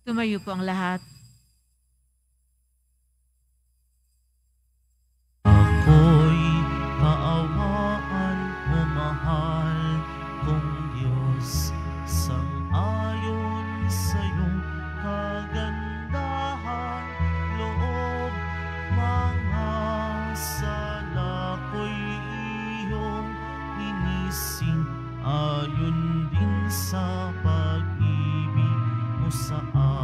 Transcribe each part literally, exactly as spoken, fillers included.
Tumayo po ang lahat. Ako'y kaawaan o mahal kong Diyos, sang-ayon sa'yong kagandahan loob, mga sala ko'y iyong inisin, ayon din sa pag-ibig mo sa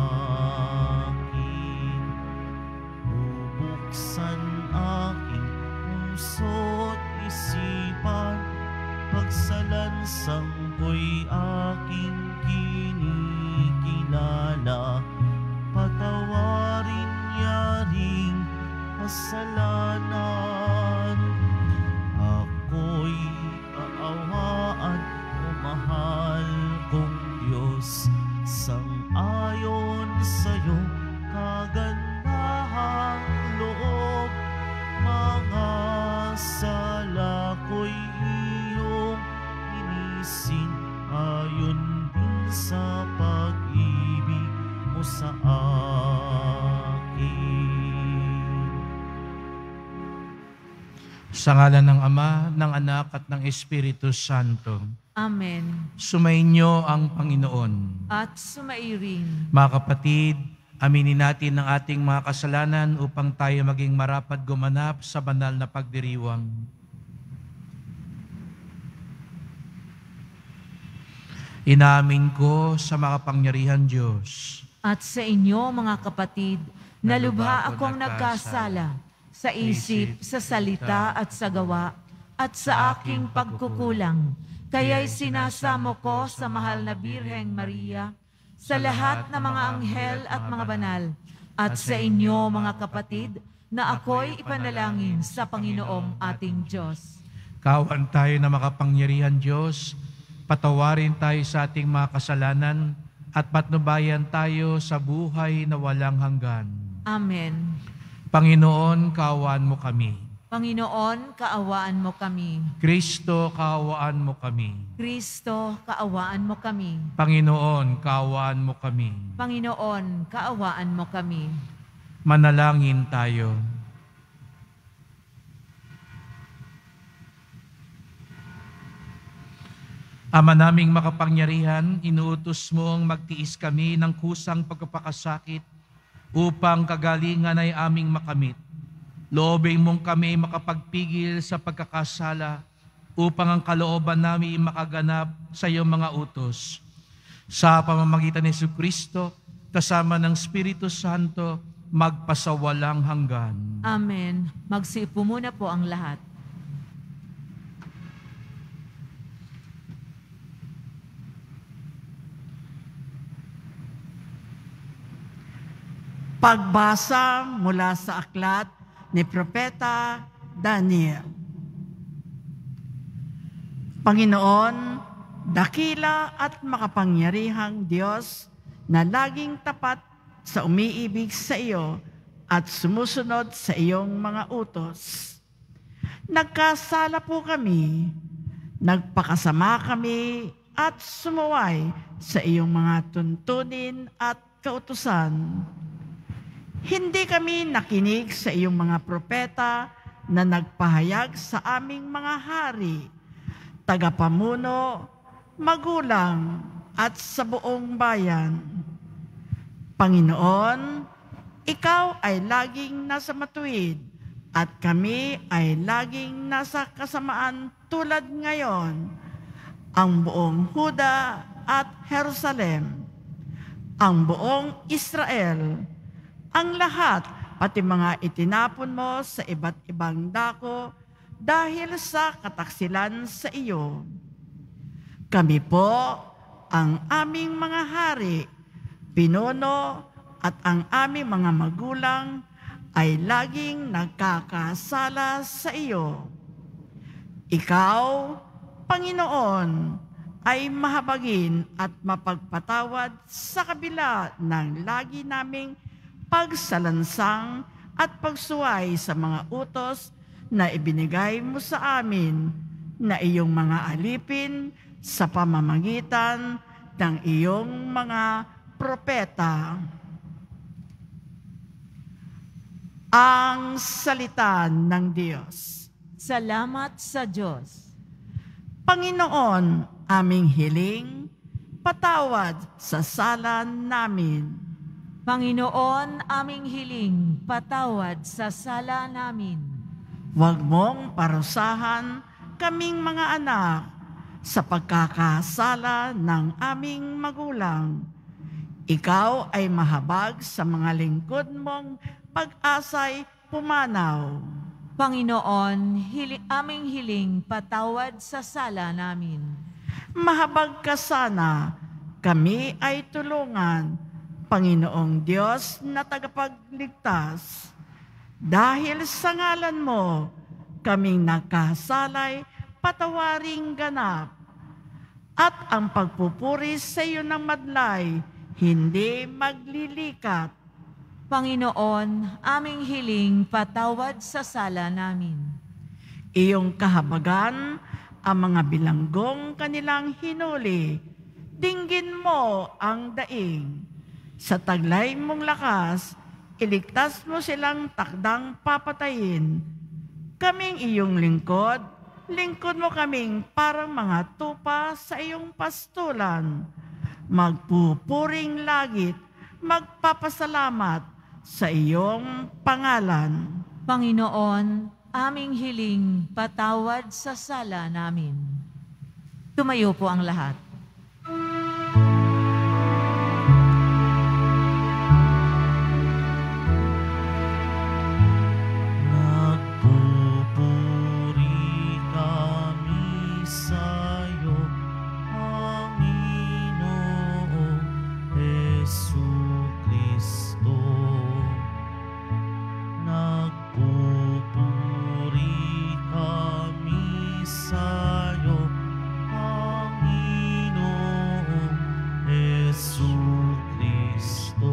akin. Bubuksan aking puso't isipan, pagsalansang ko'y aking kinikilala, patawarin yaring kasalanan. Ako'y kaawaan o mahal kong Diyos, sang-ayon sa'yo kagandahang loob, mga sala ko'y iyong inisin, ayon din sa pag-ibig mo sa akin. Sa ngalan ng Ama, ng Anak at ng Espiritu Santo. Amen. Sumainyo ang Panginoon. At sumairin. Mga kapatid, aminin natin ang ating mga kasalanan upang tayo maging marapat gumanap sa banal na pagdiriwang. Inamin ko sa makapangyarihan Diyos At sa inyo, mga kapatid, na lubha akong nagkasala sa isip, sa salita at sa gawa, at sa aking pagkukulang. Kaya'y sinasamo ko sa mahal na Birheng Maria, sa lahat ng mga anghel at mga banal, at sa inyo, mga kapatid, na ako'y ipanalangin sa Panginoong ating Diyos. Kawan tayo na makapangyarihan Diyos, patawarin tayo sa ating mga kasalanan, at patnubayan tayo sa buhay na walang hanggan. Amen. Panginoon, kaawaan mo kami. Panginoon, kaawaan mo kami. Kristo, kaawaan mo kami. Kristo, kaawaan mo kami. Panginoon, kaawaan mo kami. Panginoon, kaawaan mo kami. Manalangin tayo. Ama naming makapangyarihan, inuutos mong magtiis kami ng kusang pagpapakasakit upang kagalingan ay aming makamit. Loobin mong kami makapagpigil sa pagkakasala upang ang kalooban namin makaganap sa iyong mga utos. Sa pamamagitan ni Jesucristo, kasama ng Espiritu Santo, magpasawalang hanggan. Amen. Magsiupo muna po ang lahat. Pagbasa mula sa aklat ni Propeta Daniel. Panginoon, dakila at makapangyarihang Diyos na laging tapat sa umiibig sa iyo at sumusunod sa iyong mga utos. Nagkasala po kami, nagpakasama kami at sumuway sa iyong mga tuntunin at kautusan. Hindi kami nakinig sa iyong mga propeta na nagpahayag sa aming mga hari, tagapamuno, magulang, at sa buong bayan. Panginoon, ikaw ay laging nasa matuwid at kami ay laging nasa kasamaan tulad ngayon. Ang buong Huda at Jerusalem, ang buong Israel, ang lahat, pati mga itinapon mo sa iba't ibang dako dahil sa kataksilan sa iyo. Kami po, ang aming mga hari, pinuno at ang aming mga magulang ay laging nagkakasala sa iyo. Ikaw, Panginoon, ay mahabagin at mapagpatawad sa kabila ng lagi naming pagsalansang at pagsuway sa mga utos na ibinigay mo sa amin na iyong mga alipin sa pamamagitan ng iyong mga propeta. Ang salita ng Diyos. Salamat sa Diyos. Panginoon, aming hiling, patawad sa sala namin. Panginoon, aming hiling, patawad sa sala namin. Huwag mong parusahan kaming mga anak sa pagkakasala ng aming magulang. Ikaw ay mahabag sa mga lingkod mong pag-asay pumanaw. Panginoon, hili, aming hiling, patawad sa sala namin. Mahabag ka sana, kami ay tulungan, Panginoong Diyos na tagapagligtas. Dahil sa ngalan mo, kaming nakasalay, patawaring ganap. At ang pagpupuri sa iyo ng madlay, hindi maglilikat. Panginoon, aming hiling, patawad sa sala namin. Iyong kahabagan, ang mga bilanggong kanilang hinuli, dinggin mo ang daing. Sa taglay mong lakas, iligtas mo silang takdang papatayin. Kaming iyong lingkod, lingkod mo kaming parang mga tupa sa iyong pastulan. Magpupuring langit, magpapasalamat sa iyong pangalan. Panginoon, aming hiling, patawad sa sala namin. Tumayo po ang lahat. Nagpupuri kami sa'yo, Panginoong Jesucristo. Nagpupuri kami sa'yo, Panginoong Jesucristo.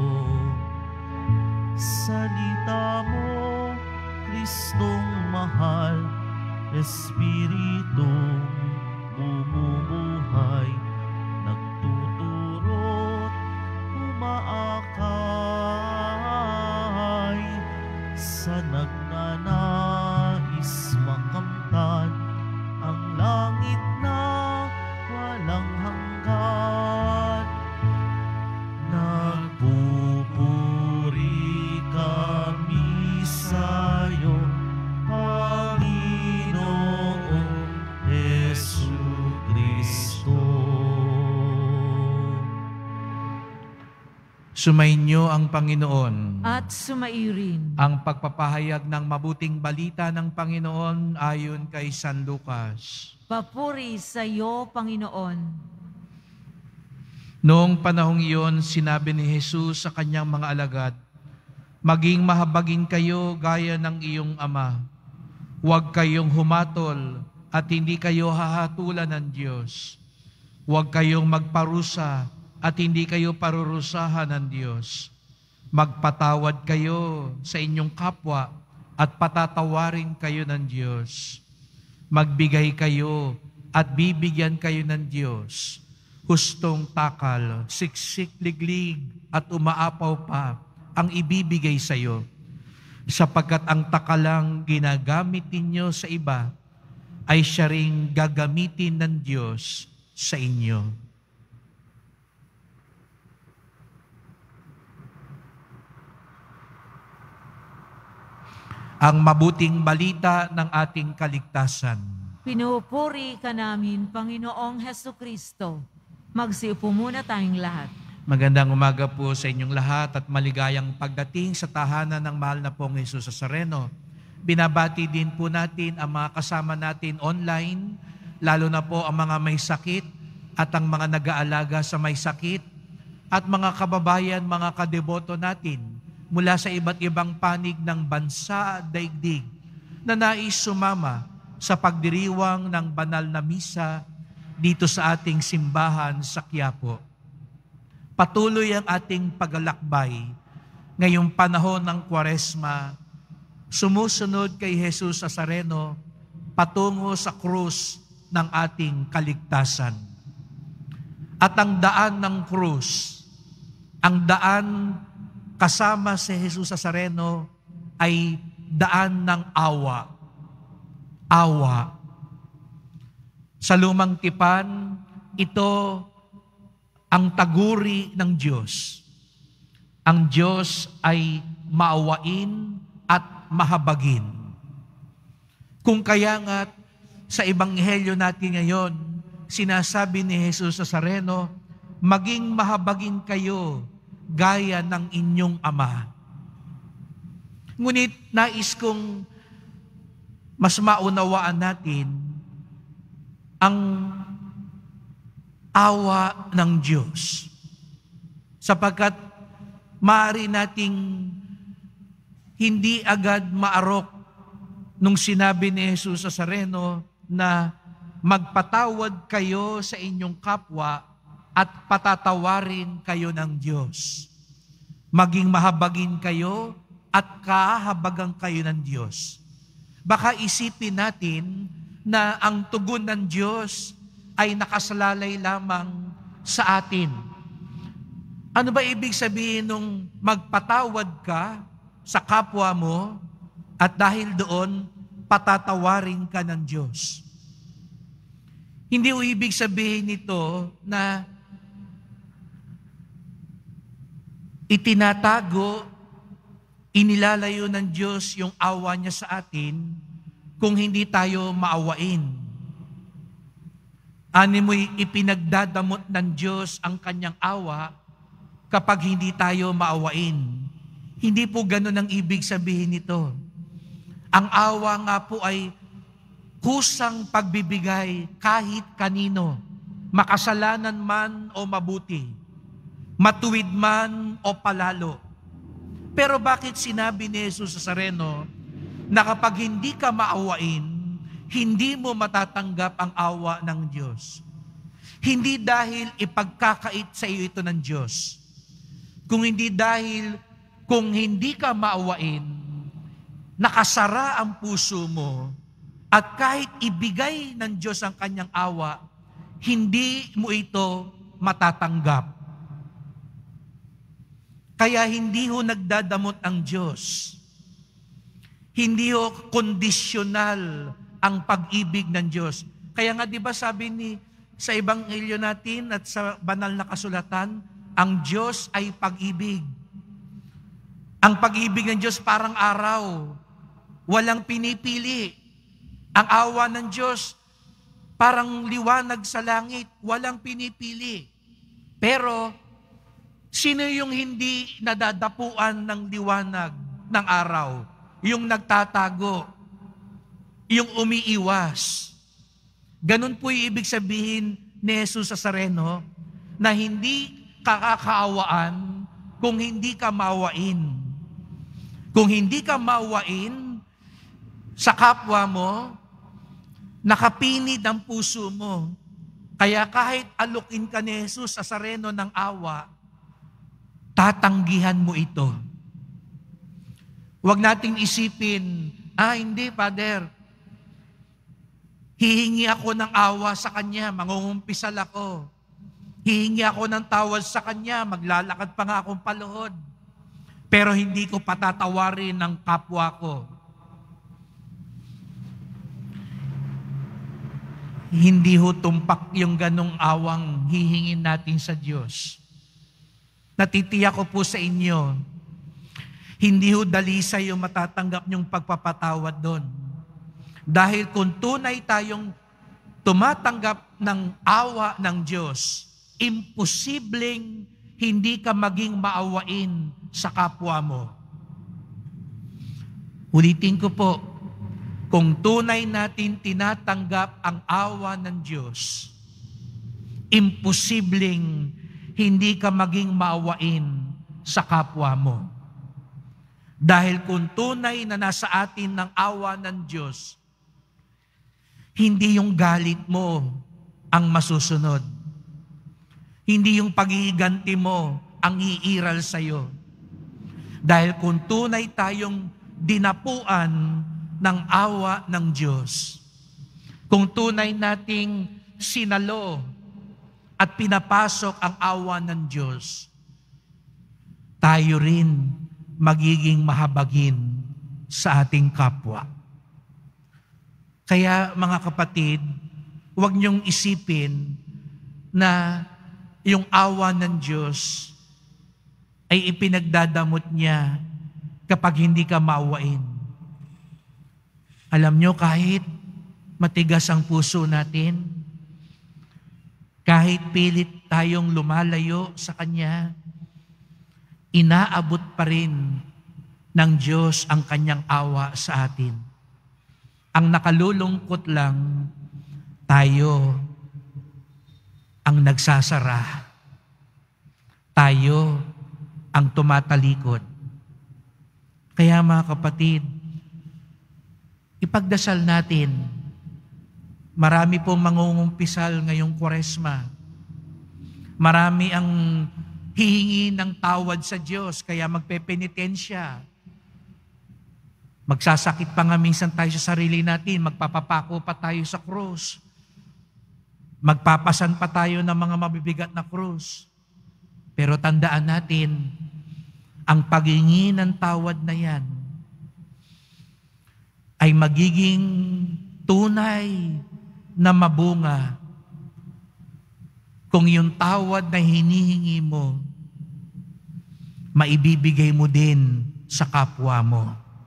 Salita mo, Kristong mahal, Espiritong bumubuhay, nagtuturot, umaakay, sa nagnanais makamtan ang langit na walang hanggan. Nagpupuri kami sa'yo, Panginoong Jesucristo. Sumainyo ang Panginoon. At sumairin. Ang pagpapahayag ng mabuting balita ng Panginoon ayon kay San Lucas. Papuri sa iyo, Panginoon. Noong panahong iyon, sinabi ni Jesus sa kanyang mga alagad, maging mahabagin kayo gaya ng iyong ama. Huwag kayong humatol at hindi kayo hahatulan ng Diyos. Huwag kayong magparusa at hindi kayo parurusahan ng Diyos. Magpatawad kayo sa inyong kapwa at patatawarin kayo ng Diyos. Magbigay kayo at bibigyan kayo ng Diyos. Hustong takal, siksik liglig at umaapaw pa ang ibibigay sa iyo. Sapagkat ang takalang ginagamit ninyo sa iba ay siya ring gagamitin ng Diyos sa inyo. Ang mabuting balita ng ating kaligtasan. Pinupuri ka namin, Panginoong Hesukristo. Magsiupo muna tayong lahat. Magandang umaga po sa inyong lahat at maligayang pagdating sa tahanan ng mahal na pong Jesus Nazareno. Binabati din po natin ang mga kasama natin online, lalo na po ang mga may sakit at ang mga nag-aalaga sa may sakit at mga kababayan, mga kadeboto natin mula sa iba't ibang panig ng bansa at daigdig na nais sumama sa pagdiriwang ng banal na misa dito sa ating simbahan sa QUIAPO. Patuloy ang ating paglalakbay ngayong panahon ng Kwaresma, sumusunod kay Jesus Nazareno patungo sa krus ng ating kaligtasan. At ang daan ng krus ang daan kasama si Jesus Nazareno ay daan ng awa. Awa. Sa lumang tipan, ito ang taguri ng Diyos. Ang Diyos ay maawain at mahabagin. Kung kaya nga sa ebanghelyo natin ngayon, sinasabi ni Jesus Nazareno, maging mahabagin kayo gaya ng inyong Ama. Ngunit nais kong mas maunawaan natin ang awa ng Diyos. Sapagkat maaari nating hindi agad maarok nung sinabi ni Jesus Nazareno na magpatawad kayo sa inyong kapwa at patatawarin kayo ng Diyos. Maging mahabagin kayo at kahabagan kayo ng Diyos. Baka isipin natin na ang tugon ng Diyos ay nakasalalay lamang sa atin. Ano ba ibig sabihin nung magpatawad ka sa kapwa mo at dahil doon patatawarin ka ng Diyos? Hindi o ibig sabihin nito na itinatago, inilalayo ng Diyos yung awa niya sa atin kung hindi tayo maawain. Ani mo'y ipinagdadamot ng Diyos ang kanyang awa kapag hindi tayo maawain. Hindi po ganun ang ibig sabihin nito. Ang awa nga po ay kusang pagbibigay kahit kanino, makasalanan man o mabuti, matuwid man o palalo. Pero bakit sinabi ni Jesus Nazareno na kapag hindi ka maawain, hindi mo matatanggap ang awa ng Diyos? Hindi dahil ipagkakait sa iyo ito ng Diyos. Kung hindi dahil kung hindi ka maawain, nakasara ang puso mo at kahit ibigay ng Diyos ang kanyang awa, hindi mo ito matatanggap. Kaya hindi ho nagdadamot ang Diyos. Hindi ho kondisyonal ang pag-ibig ng Diyos. Kaya nga di ba sabi ni sa ebanghelyo natin at sa banal na kasulatan, ang Diyos ay pag-ibig. Ang pag-ibig ng Diyos parang araw, walang pinipili. Ang awa ng Diyos parang liwanag sa langit, walang pinipili. Pero sino yung hindi nadadapuan ng liwanag ng araw? Yung nagtatago, yung umiiwas. Ganun po yung ibig sabihin ni Jesus Nazareno na hindi kakakaawaan kung hindi ka maawain. Kung hindi ka maawain sa kapwa mo, nakapinid ang puso mo. Kaya kahit alukin ka ni Jesus Nazareno ng awa, tatanggihan mo ito. Huwag nating isipin, ah hindi, Father, hihingi ako ng awa sa Kanya, mangungumpisal ako. Hihingi ako ng tawad sa Kanya, maglalakad pa nga akong paluhod. Pero hindi ko patatawarin ng kapwa ko. Hindi ho tumpak yung ganong awang hihingin natin sa Diyos. Natitiyak ko po sa inyo, hindi ho dalisay yung matatanggap niyong pagpapatawad doon. Dahil kung tunay tayong tumatanggap ng awa ng Diyos, imposibleng hindi ka maging maawain sa kapwa mo. Ulitin ko po, kung tunay natin tinatanggap ang awa ng Diyos, imposibleng hindi ka maging maawain sa kapwa mo. Dahil kung tunay na nasa atin ng awa ng Diyos, hindi yung galit mo ang masusunod. Hindi yung paghihiganti mo ang iiral sa'yo. Dahil kung tunay tayong dinapuan ng awa ng Diyos, kung tunay nating sinalo at pinapasok ang awa ng Diyos, tayo rin magiging mahabagin sa ating kapwa. Kaya mga kapatid, huwag niyong isipin na yung awa ng Diyos ay ipinagdadamot niya kapag hindi ka maawain. Alam niyo, kahit matigas ang puso natin, kahit pilit tayong lumalayo sa Kanya, inaabot pa rin ng Diyos ang Kanyang awa sa atin. Ang nakalulungkot lang, tayo ang nagsasara. Tayo ang tumatalikod. Kaya mga kapatid, ipagdasal natin. Marami pong mangungumpisal ngayong Kwaresma. Marami ang hihingi ng tawad sa Diyos, kaya magpepenitensya. Magsasakit pa nga minsan tayo sa sarili natin, magpapapako pa tayo sa krus. Magpapasan pa tayo ng mga mabibigat na krus. Pero tandaan natin, ang paghingi ng tawad na yan ay magiging tunay na mabunga kung yung tawad na hinihingi mo, maibibigay mo din sa kapwa mo.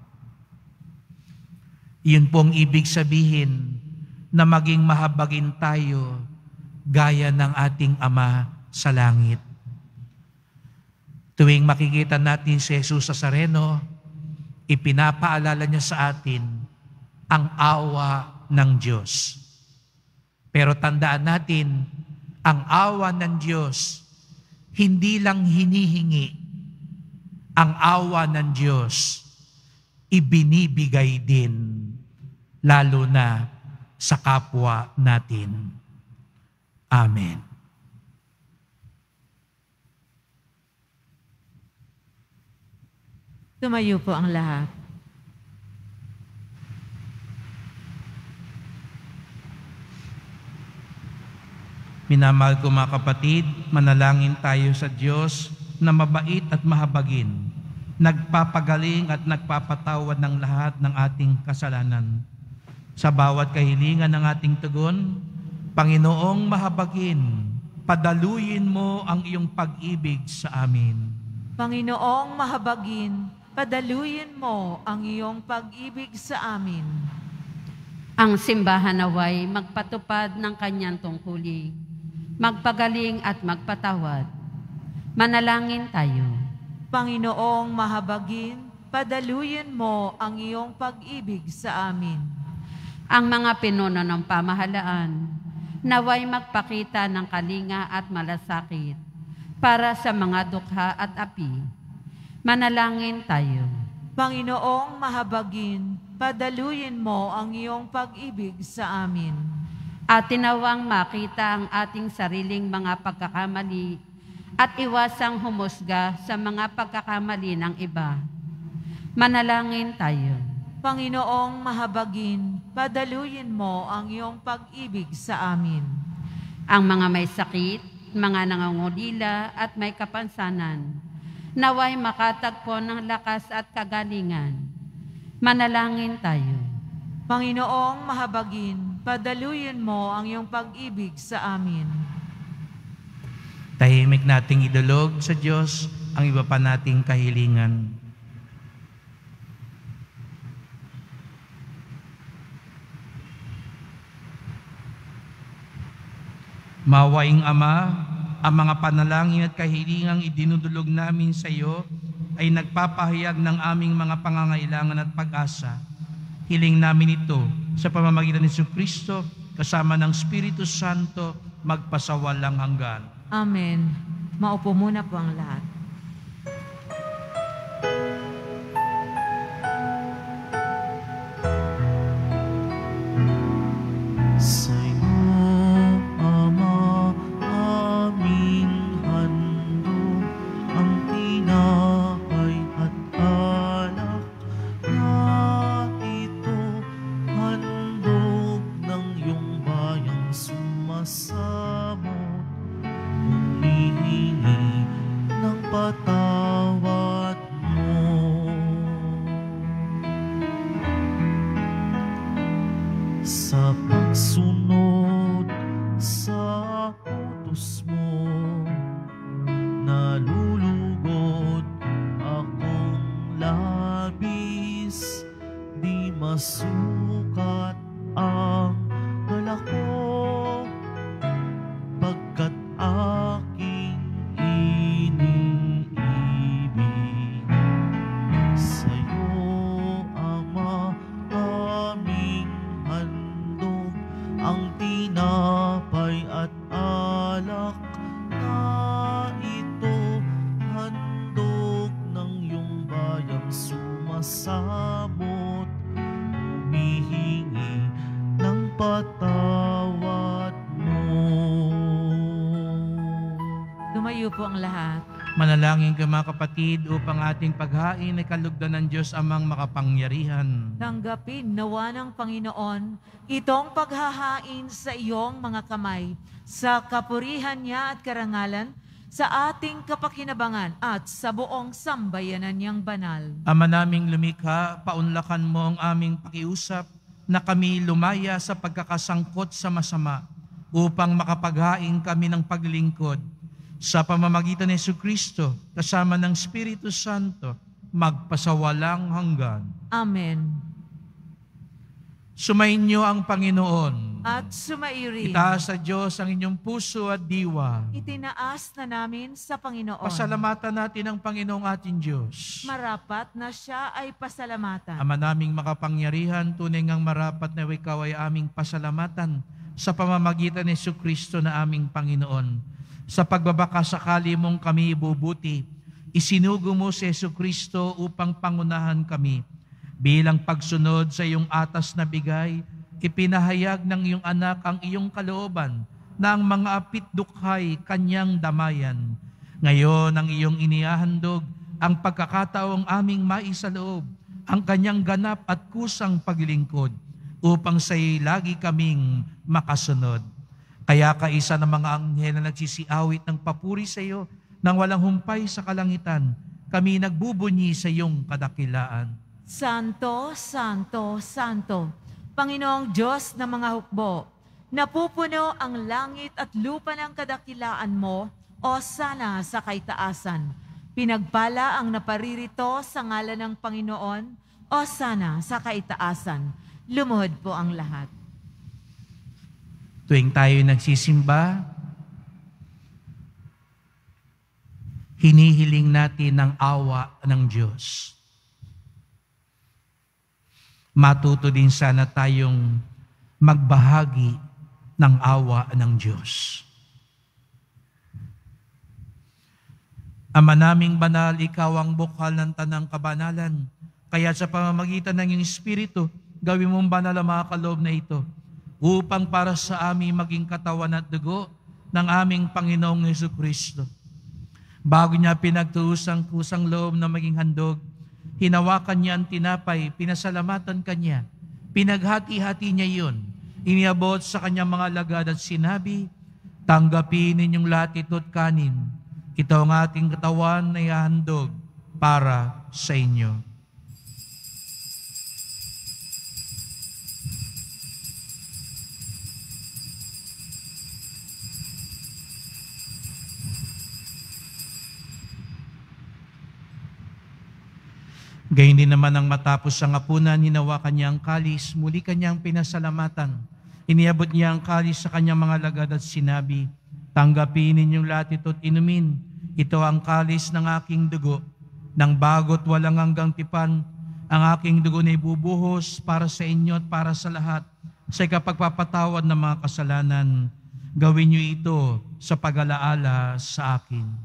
Yun pong ibig sabihin na maging mahabagin tayo gaya ng ating Ama sa langit. Tuwing makikita natin si Jesus sa Nazareno, ipinapaalala niya sa atin ang awa ng Diyos. Pero tandaan natin, ang awa ng Diyos, hindi lang hinihingi. Ang awa ng Diyos, ibinibigay din, lalo na sa kapwa natin. Amen. Tumayo po ang lahat. Minamahal ko mga kapatid, manalangin tayo sa Diyos na mabait at mahabagin, nagpapagaling at nagpapatawad ng lahat ng ating kasalanan. Sa bawat kahilingan ng ating tugon, Panginoong mahabagin, padaluyin mo ang iyong pag-ibig sa amin. Panginoong mahabagin, padaluyin mo ang iyong pag-ibig sa amin. Ang simbahan naway magpatupad ng kanyang tungkulin, magpagaling at magpatawad. Manalangin tayo. Panginoong mahabagin, padaluyin mo ang iyong pag-ibig sa amin. Ang mga pinuno ng pamahalaan, naway magpakita ng kalinga at malasakit para sa mga dukha at api. Manalangin tayo. Panginoong mahabagin, padaluyin mo ang iyong pag-ibig sa amin. At tinawang makita ang ating sariling mga pagkakamali at iwasang humusga sa mga pagkakamali ng iba. Manalangin tayo. Panginoong mahabagin, padaluyin mo ang iyong pag-ibig sa amin. Ang mga may sakit, mga nangangulila at may kapansanan, naway makatagpo ng lakas at kagalingan. Manalangin tayo. Panginoong mahabagin, padaluyin mo ang iyong pag-ibig sa amin. Tahimik nating idulog sa Diyos ang iba pa nating kahilingan. Mawaing Ama, ang mga panalangin at kahilingang idinudulog namin sa iyo ay nagpapahayag ng aming mga pangangailangan at pag-asa. Hiling namin ito sa pamamagitan ni Jesucristo kasama ng Espiritu Santo magpasawalang hanggan. Amen. Maupo muna po ang lahat. Sa'yo, Ama, aming handog ang tinapay at alak na ito, handog ng iyong bayang sumasamot, humihingi ng masukat ang dala ko, pagkat aking iniibig. Sa'yo, Ama, aming handog ang tinapay at alak na ito, handog ng iyong bayang sumasabot, humihingi ng patawad mo. Tumayo po ang lahat. Manalangin ka mga kapatid upang ating paghain ay kalugdan ng Diyos amang makapangyarihan. Tanggapin nawa ng Panginoon itong paghahain sa iyong mga kamay, sa kapurihan niya at karangalan, sa ating kapakinabangan at sa buong sambayanan niyang banal. Ama naming lumikha, paunlakan mo ang aming pakiusap na kami lumaya sa pagkakasangkot sa masama upang makapaghain kami ng paglingkod sa pamamagitan ni Jesucristo kasama ng Espiritu Santo magpasawalang hanggan. Amen. Sumainyo ang Panginoon. At sumairin. Itaas sa Diyos ang inyong puso at diwa. Itinaas na namin sa Panginoon. Pasalamatan natin ang Panginoong ating Diyos. Marapat na siya ay pasalamatan. Ama naming makapangyarihan, tunay ngang marapat na ikaw ay aming pasalamatan sa pamamagitan ni Jesucristo na aming Panginoon. Sa pagbabakasakali mong kami ibubuti, isinugo mo si Jesucristo upang pangunahan kami. Bilang pagsunod sa iyong atas na bigay, ipinahayag ng iyong anak ang iyong kalooban na ang mga apit dukhay kanyang damayan. Ngayon ang iyong inihahandog ang pagkakataong aming maisaloob, ang kanyang ganap at kusang paglingkod, upang sa iyo lagi kaming makasunod. Kaya kaisa ng mga anghel na nagsisiawit ng papuri sa iyo nang walang humpay sa kalangitan, kami nagbubunyi sa iyong kadakilaan. Santo, Santo, Santo, Panginoong Diyos ng mga hukbo, napupuno ang langit at lupa ng kadakilaan mo, o sana sa kaitaasan. Pinagpala ang naparirito sa ngalan ng Panginoon, o sana sa kaitaasan. Lumuhod po ang lahat. Tuwing tayo nagsisimba, hinihiling natin ang awa ng Diyos. Matuto din sana tayong magbahagi ng awa ng Diyos. Ama naming banal, ikaw ang bukal ng tanang kabanalan. Kaya sa pamamagitan ng iyong Espiritu, gawin mong banal ang mga kaloob na ito, upang para sa amin maging katawan at dugo ng aming Panginoong Jesucristo. Bago niya pinagtuusang kusang loob na maging handog, hinawakan niya ang tinapay, pinasalamatan kanya, pinaghati-hati niya iyon, iniabot sa kanyang mga lagad at sinabi, tanggapin ninyong lahat ito't kanin. Ito ang ating katawan na ihahandog para sa inyo. Gayun din naman ang matapos sa hapunan, hinawakan niya ang kalis, muli kanyang pinasalamatan. Iniabot niya ang kalis sa kanyang mga lagad at sinabi, tanggapin ninyong lahat ito't inumin. Ito ang kalis ng aking dugo, ng bago't walang hanggang tipan. Ang aking dugo na ibubuhos para sa inyo at para sa lahat, sa ikapagpapatawad ng mga kasalanan. Gawin niyo ito sa pag-alaala sa akin.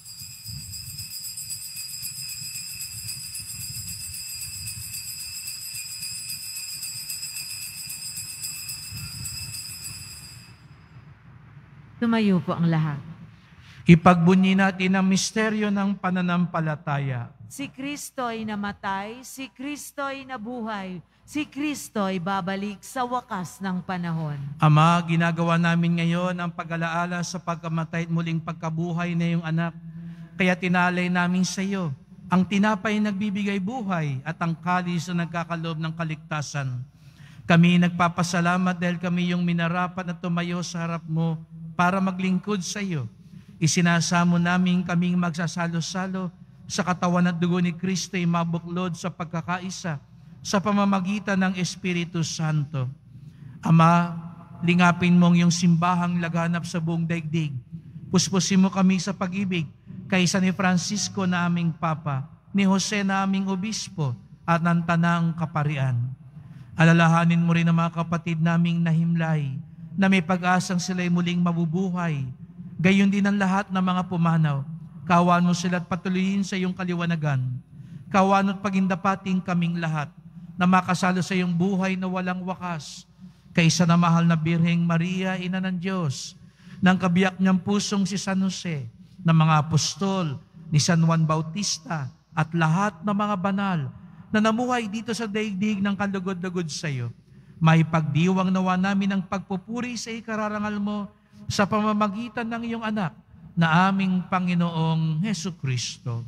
Tumayo po ang lahat. Ipagbunyi natin ang misteryo ng pananampalataya. Si Kristo'y namatay, si Kristo'y nabuhay, si Kristo'y babalik sa wakas ng panahon. Ama, ginagawa namin ngayon ang pag-alaala sa pagkamatay at muling pagkabuhay na iyong anak. Kaya tinalay namin sa iyo ang tinapay nagbibigay buhay at ang kalis na nagkakaloob ng kaligtasan. Kami nagpapasalamat dahil kami yung minarapat na tumayo sa harap mo para maglingkod sa iyo. Isinasamo namin kaming magsasalo-salo sa katawan at dugo ni Kristo ay mabuklod sa pagkakaisa sa pamamagitan ng Espiritu Santo. Ama, lingapin mong yung simbahang laganap sa buong daigdig. Puspusin mo kami sa pag-ibig kaysa ni Francisco na aming Papa, ni Jose na aming Obispo, at ng Tanang Kaparian. Alalahanin mo rin ang mga kapatid naming nahimlay, na may pag-asang sila'y muling mabubuhay. Gayon din ang lahat ng mga pumanaw. Kawan mo sila at patuloyin sa iyong kaliwanagan. Kawan at pagindapating kaming lahat na makasalo sa iyong buhay na walang wakas. Kaysa na mahal na Birheng Maria, Ina ng Diyos, ng kabiyak niyang pusong si San Jose, ng mga apostol, ni San Juan Bautista, at lahat ng mga banal na namuhay dito sa daigdig ng kalugod-lugod sa iyo. May pagdiwang nawa namin ang pagpupuri sa ikararangal mo sa pamamagitan ng iyong anak na aming Panginoong Hesukristo.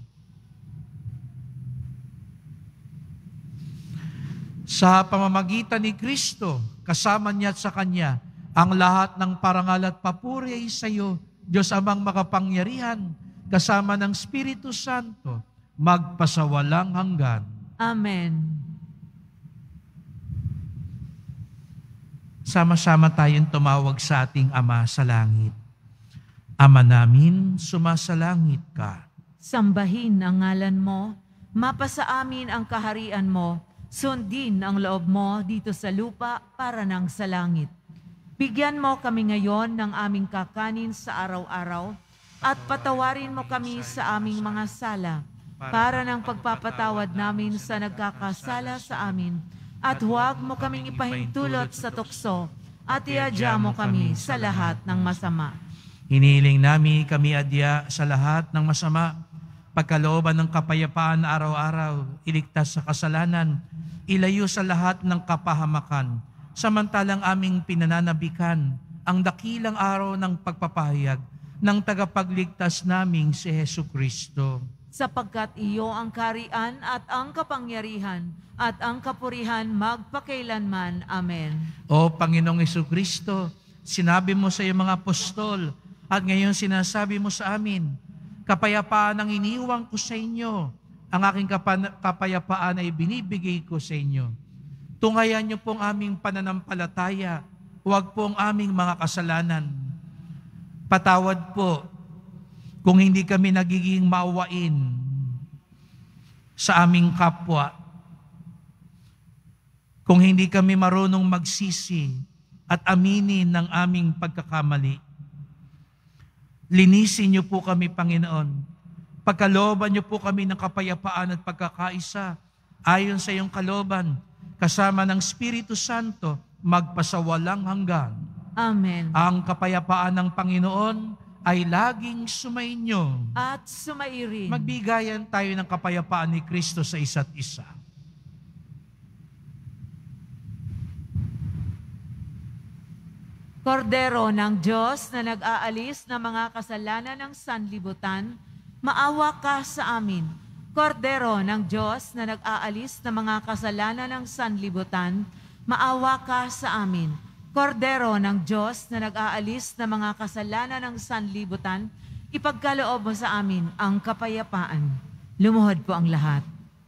Sa pamamagitan ni Kristo, kasama niya at sa Kanya, ang lahat ng parangal at papuri ay sa iyo, Diyos Amang makapangyarihan, kasama ng Espiritu Santo, magpasawalang hanggan. Amen. Sama-sama tayong tumawag sa ating Ama sa langit. Ama namin, sumasalangit ka. Sambahin ang ngalan mo, mapasa amin ang kaharian mo, sundin ang loob mo dito sa lupa para nang sa langit. Bigyan mo kami ngayon ng aming kakanin sa araw-araw at patawarin mo kami sa aming mga sala para ng pagpapatawad namin sa nagkakasala sa amin, at huwag mo kaming ipahintulot sa tukso at iadya mo kami sa lahat ng masama. Hinihiling namin kami adya sa lahat ng masama, pagkalooban ng kapayapaan araw-araw, iligtas sa kasalanan, ilayo sa lahat ng kapahamakan, samantalang aming pinananabikan ang dakilang araw ng pagpapahayag ng tagapagligtas naming si Hesukristo. Sapagkat iyo ang karian at ang kapangyarihan at ang kapurihan magpakailanman. Amen. O Panginoong Hesukristo, sinabi mo sa iyong mga apostol, at ngayon sinasabi mo sa amin, kapayapaan ang iniwang ko sa inyo, ang aking kapan- kapayapaan ay binibigay ko sa inyo. Tungayan niyo pong aming pananampalataya, huwag pong aming mga kasalanan. Patawad po kung hindi kami nagiging maawain sa aming kapwa, kung hindi kami marunong magsisi at aminin ng aming pagkakamali. Linisin niyo po kami, Panginoon. Pagkalooban niyo po kami ng kapayapaan at pagkakaisa ayon sa iyong kalooban, kasama ng Espiritu Santo, magpasawalang hanggan. Amen. Ang kapayapaan ng Panginoon ay laging sumainyo. At sumairin. Magbigayan tayo ng kapayapaan ni Kristo sa isa't isa. Kordero ng Diyos na nag-aalis ng mga kasalanan ng sanlibutan, maawa ka sa amin. Kordero ng Diyos na nag-aalis ng mga kasalanan ng sanlibutan, maawa ka sa amin. Kordero ng Diyos na nag-aalis ng mga kasalanan ng sanlibutan, ipagkaloob mo sa amin ang kapayapaan. Lumuhod po ang lahat.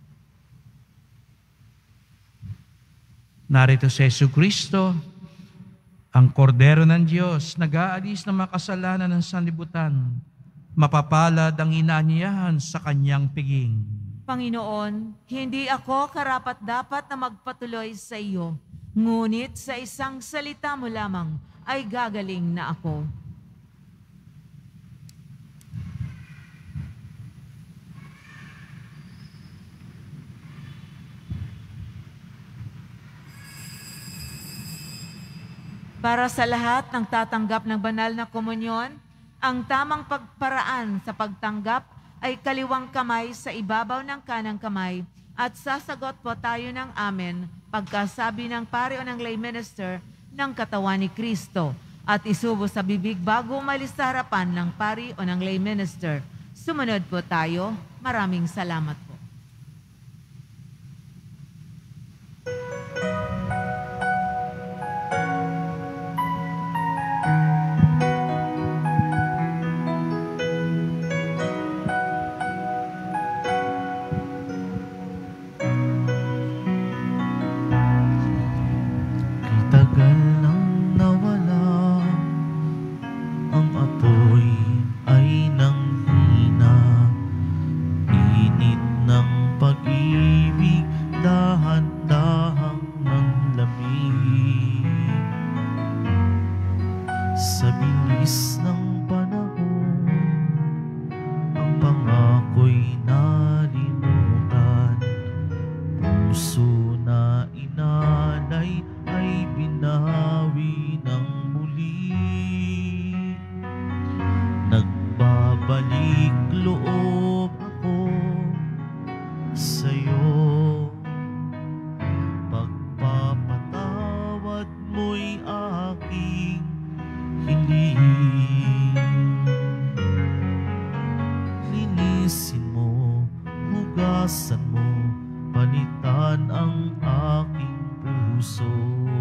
Narito si Jesucristo, ang Kordero ng Diyos, nag-aalis ng mga kasalanan ng sanlibutan. Mapapalad ang inaanyayahan sa kanyang piging. Panginoon, hindi ako karapat-dapat na magpatuloy sa iyo, ngunit sa isang salita mo lamang ay gagaling na ako. Para sa lahat ng tatanggap ng banal na komunyon, ang tamang pagparaan sa pagtanggap ay kaliwang kamay sa ibabaw ng kanang kamay at sasagot po tayo ng amen pagkasabi ng pari o ng lay minister ng katawan ni Kristo at isubo sa bibig bago umalis sa harapan ng pari o ng lay minister. Sumunod po tayo. Maraming salamat po. Hugasan mo, palitan ang aking puso.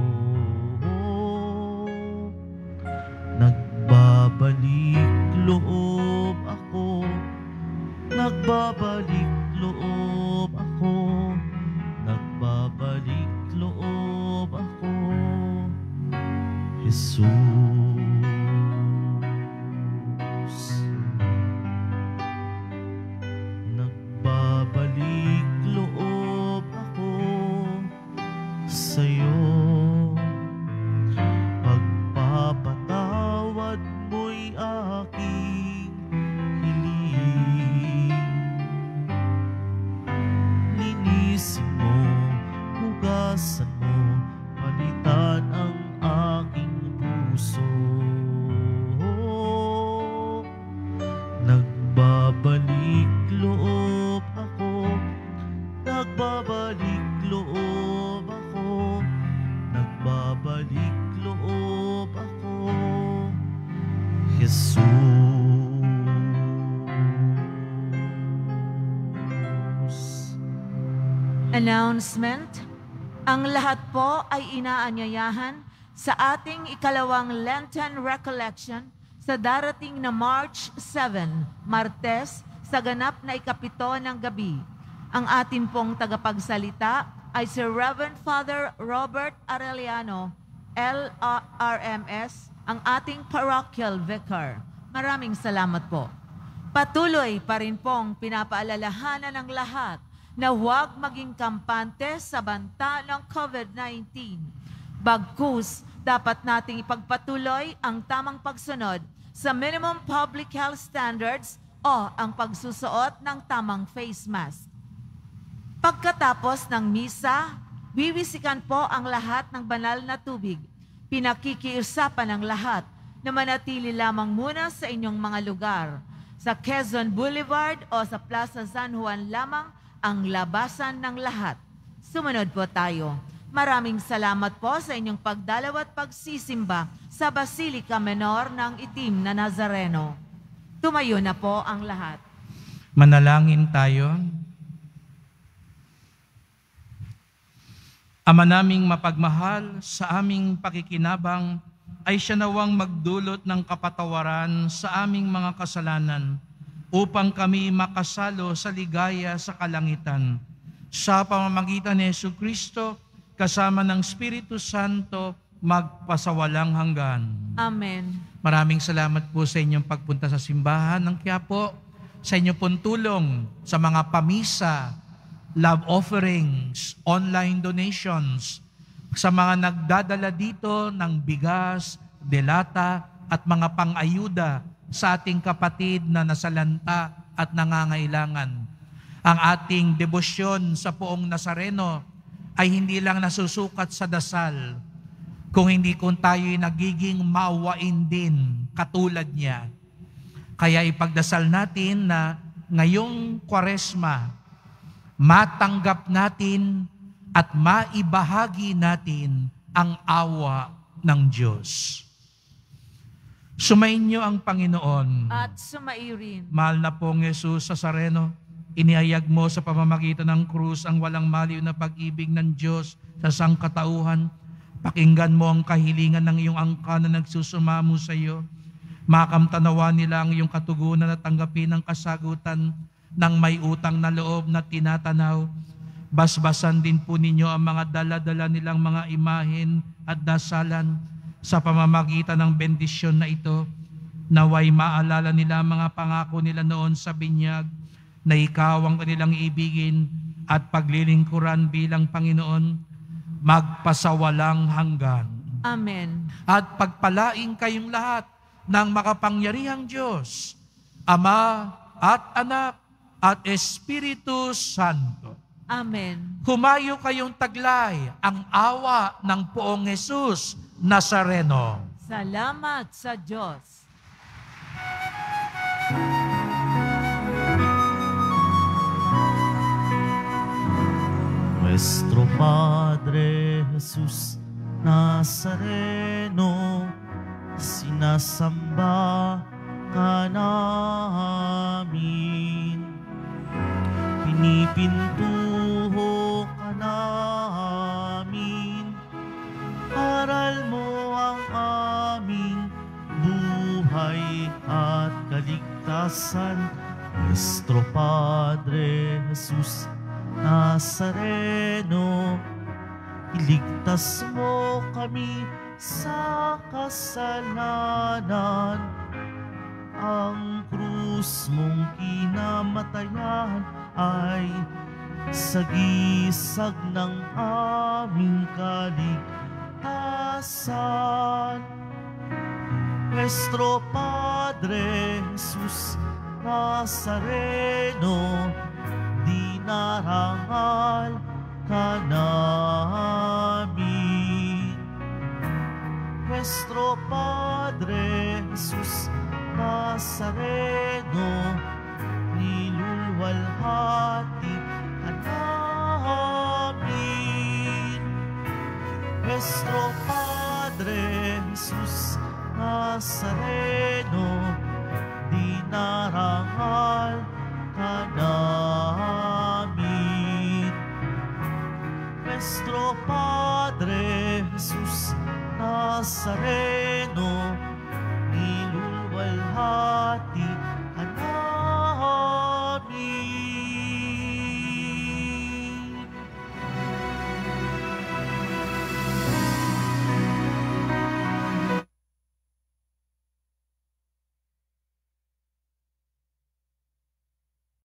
Nagbabalik loob ako, nagbabalik loob ako, nagbabalik loob ako, Jesus. Nagbabalik loob ako sa'yo. Pagpapatawad mo'y aking hiling. Linisin mo, hugasan mo, palitan ang aking puso. Nagbabalik loob ako, nagbabalik loob ako, nagbabalik loob ako, Jesus. Announcement. Ang lahat po ay inaanyayahan sa ating ikalawang Lenten Recollection sa darating na March seventh, Martes, sa ganap na ikapito ng gabi. Ang atin pong tagapagsalita ay si Reverend Father Robert Arellano, L R M S, ang ating parochial vicar. Maraming salamat po. Patuloy pa rin pong pinapaalalahanan ng lahat na huwag maging kampante sa banta ng COVID nineteen. Bagkus, dapat nating ipagpatuloy ang tamang pagsunod sa minimum public health standards o ang pagsusuot ng tamang face mask. Pagkatapos ng misa, wiwisikan po ang lahat ng banal na tubig. Pinakikiusapan ng lahat na manatili lamang muna sa inyong mga lugar. Sa Quezon Boulevard o sa Plaza San Juan lamang ang labasan ng lahat. Sumunod po tayo. Maraming salamat po sa inyong pagdalaw at pagsisimba sa Basilica Menor ng Itim na Nazareno. Tumayo na po ang lahat. Manalangin tayo. Ama naming mapagmahal, sa aming pakikinabang ay siya nawang magdulot ng kapatawaran sa aming mga kasalanan upang kami makasalo sa ligaya sa kalangitan. Sa pamamagitan ni Jesucristo, kasama ng Espiritu Santo, magpasawalang hanggan. Amen. Maraming salamat po sa inyong pagpunta sa simbahan ng Quiapo, sa inyong pong tulong sa mga pamisa, love offerings, online donations, sa mga nagdadala dito ng bigas, delata, at mga pang-ayuda sa ating kapatid na nasalanta at nangangailangan. Ang ating debosyon sa Poong Nazareno ay hindi lang nasusukat sa dasal, kung hindi kung tayo'y nagiging maawain din katulad niya. Kaya ipagdasal natin na ngayong Kwaresma, matanggap natin at maibahagi natin ang awa ng Diyos. Sumainyo ang Panginoon. At sumairin. Mahal na pong Jesus sa Nazareno, inihayag mo sa pamamagitan ng krus ang walang maliw na pag-ibig ng Diyos sa sangkatauhan. Pakinggan mo ang kahilingan ng iyong angkan na nagsusumamo sa iyo. Makamtanawa nila ang iyong katugunan at tanggapin ang kasagutan ng may utang na loob na tinatanaw. Basbasan din po ninyo ang mga dala-dala nilang mga imahen at dasalan sa pamamagitan ng bendisyon na ito. Naway maalala nila ang mga pangako nila noon sa binyag na ikaw ang kanilang ibigin at paglilingkuran bilang Panginoon, magpasawalang hanggan. Amen. At pagpalaing kayong lahat ng makapangyarihang Diyos, Ama at Anak at Espiritu Santo. Amen. Humayo kayong taglay ang awa ng Poong Jesus Nazareno. Salamat sa Diyos. Nuestro Padre Jesus Nazareno, sinasamba ka namin. pinipintuho ka namin. Aral mo ang aming buhay at kaligtasan. Nuestro Padre Jesus Nazareno, iligtas mo kami sa kasalanan. Ang krus mong kinamatayan ay sagisag ng aming kaligtasan. Nuestro Padre Jesus Nazareno, dinarangal ka namin. Nuestro Padre Jesus Nazareno, nilulwalhati ka namin. Nuestro Padre Jesus Nazareno, dinarangal ka namin. Nuestro Padre Jesus Nazareno,